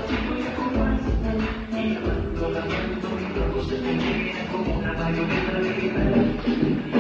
Y cuando la mano mi cuerpo se me llena como una marioneta de